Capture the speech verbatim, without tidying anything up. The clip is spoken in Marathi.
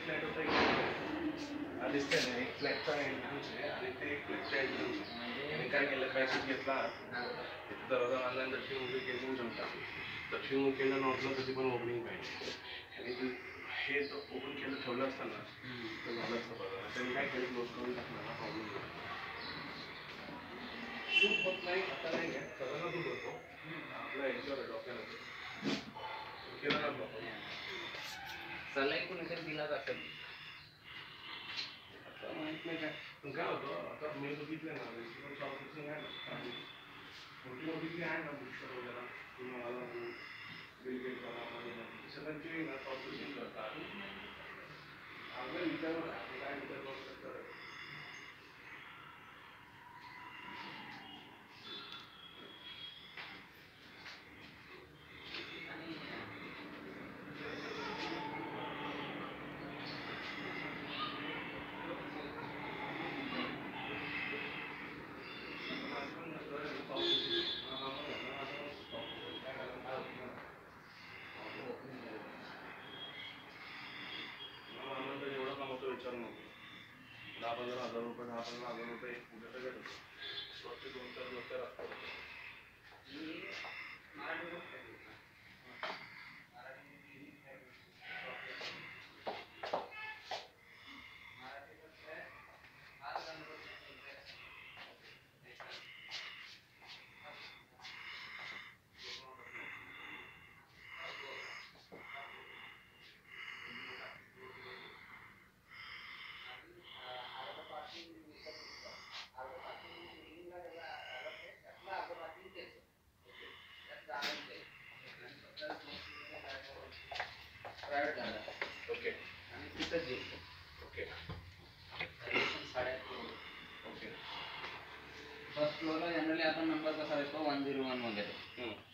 फ्लॅट होता एक दिसतंय ना, एक फ्लॅटचा एंट्रन्स आहे आणि ते एक फ्लॅटचा एंट्रन्स आहे. आणि काय केलं, पॅसेज घेतला, दरवाजा आणला आणि दक्षिणमुखी केसिंग जमतात. दक्षिणमुखीला नॉर्थला कधी पण ओपनिंग पाहिजे आणि हे ओपन केलं ठेवलं असताना तर झालं असतं बघा. त्यांनी काय केलं, क्लोज करून टाकणार, हा प्रॉब्लेम झाला. सूट होत नाही आता नाही आहे, सगळ्यांना सूट होतो आपला याच्यावर डॉक्टरला केला ना ब्लॉक सल्लाही कोणीतरी दिलाच असेल. आता माहित नाही काय पण काय होतं, आता मी बघितलं ना शॉपिंग आहे ना, मोठी मोठी आहे ना बुस्टर वगैरे किंवा मला बिल गेट सगळ्यांची ना शॉपिंग करतात. आपल्या विचारवर काय विचार करू शकतात. दहा पंधरा हजार रुपये दहा पंधरा हजार रुपये एक कुठे सगळं स्वतः दोन चार लोक असतात. ओके आणि तिथं जे ओके साड्या ओके फर्स्ट फ्लोअरला जनरली आपण नंबर कसा देतो वन झिरो वन वगैरे.